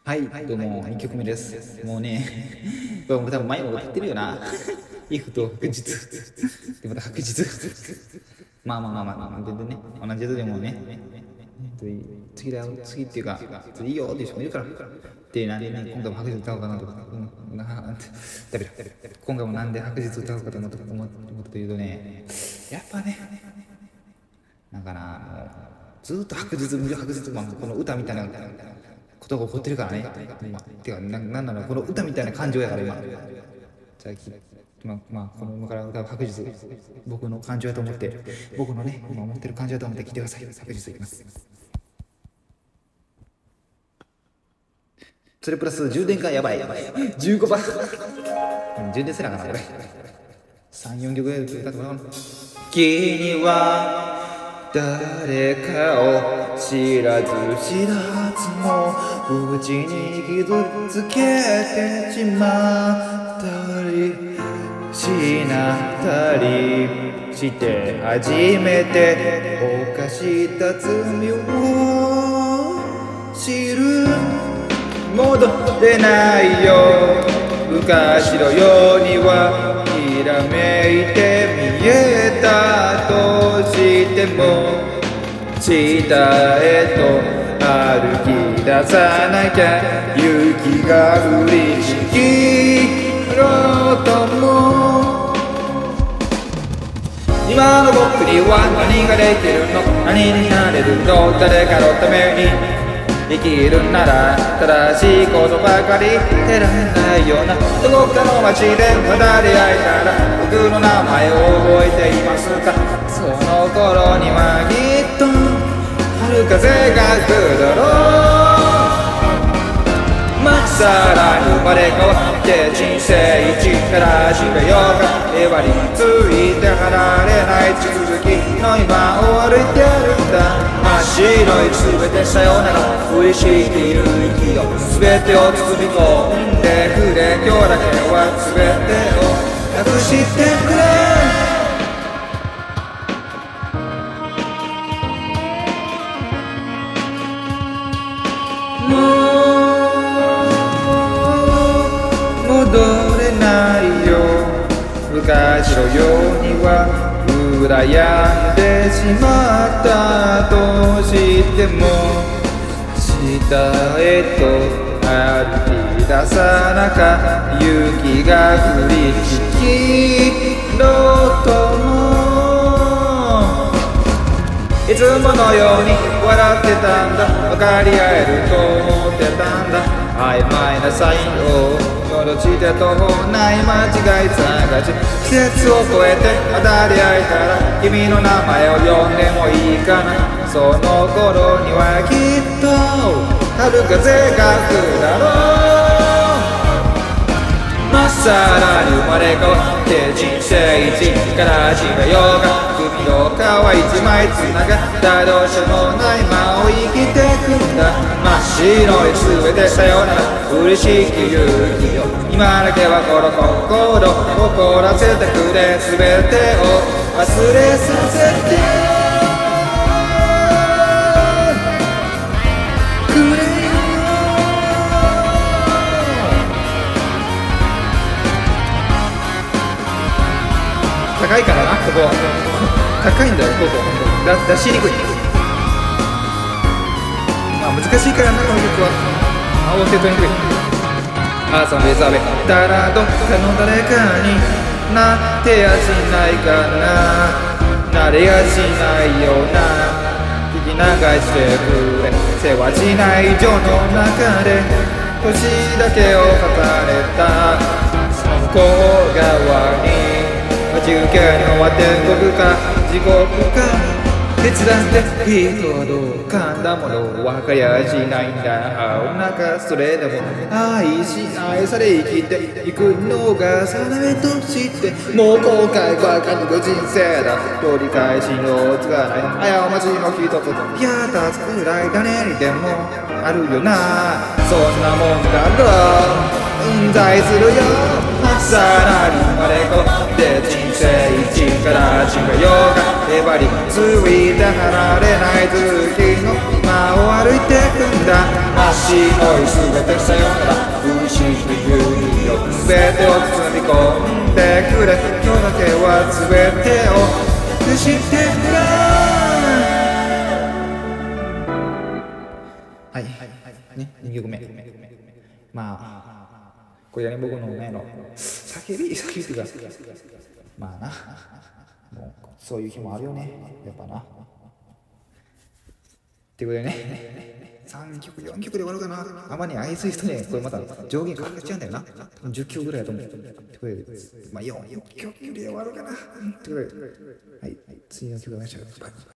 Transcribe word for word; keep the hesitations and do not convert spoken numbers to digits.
はい、どうも、にきょくめです。もうね、これも多分前も歌ってるよな。イフと白日。で、また白日。まあまあまあまあまあ、全然ね、同じやつでもね、次だよ、次っていうか、いいよっていう人もいるから。で、なんでね、今回も白日歌おうかなとか、うん、ななんて、ダメだ。今回もなんで白日歌おうかと思ったというとね、やっぱね、なんかな、ずっと白日、白日、まあ、この歌みたいなことが起こってるからね。まあ、てか、ななんならこの歌みたいな感情やから今。じゃあ、まあ、まあ、この今から歌う白日、僕の感情やと思って、僕のね、今思ってる感情やと思って聞いてください。白日いきます。それプラス充電がやばい。じゅうごばん。充電せなあかんな、これ。さん、よんきょくぐらい歌ってもらおう。君は誰かを知らず知らずのうちに傷つけてしまったりしなったりして初めて犯した罪を知る。戻れないよ昔のようにはひらめいて見えたとしても下へと歩き出さなきゃ雪が降りしきろうとも今の僕には何ができるの何になれるの誰かのために生きるなら正しいことばかり出られないようなどこかの街でまた出会いなら僕の名前を覚えていますかその頃にはきっと春風が吹くだろうまっさらに生まれ変わって人生一から始めようかへばりについて離れない続きの今を歩いてるんだ真っ白い全てさよなら降りしきる息を全てを包み込んでくれ今日だけは全てをなくしてくれもう戻れないよ昔のようには羨んでしまったとしても下へと歩き出さなか雪が降りしきろうともいつものように笑ってたんだ分かり合えると思ってたんだ曖昧なサインをのどちで途方ない間違い探し季節を越えてまた出会えたら君の名前を呼んでもいいかなその頃にはきっと春風が吹くだろうまっさらに生まれ変わって人生一から始めようか首の皮一枚つながったどうしようもない間を生きてくんだ真っ白い全てさよなら嬉しき勇気よ今だけはこの心怒らせてくれ全てを忘れさせてくれよ高いからなここ高いんだよここだ出しにくいまあ難しいからなこの曲は合わせとにくい朝目覚めたらどっかの誰かになってやしないかななれやしないような聞き流してくれ世話しない情の中で年だけを重ねたその向こう側に待ち受けに終わって国か地獄か手伝って人はどうかんだもの分かりゃしないんだお腹それでも愛し愛され生きていくのが定めとしてもう後悔ばかりの人生だ取り返しのつかない過ちの一つやったつくらい誰にでもあるよなそんなもんだろううんざいするよさらに生まれ変わって人生生力違ようが粘りついて離れない月の間を歩いてくんだ足のすべてさよなら不思議ゆりよ全てを包み込んでくれ今日だけは全てを消してくれはいねにきょくめまあこれはね僕のねの叫び叫びっていうかまあなもうそういう日もあるよねやっぱなっていうことでねさんきょくよんきょくで終わるかなあんまり愛する人ねこれまた上限かかっちゃうんだよなじゅっきょくぐらいだと思うってことでまあよんきょくで終わるかなってことではい次の曲お願いします。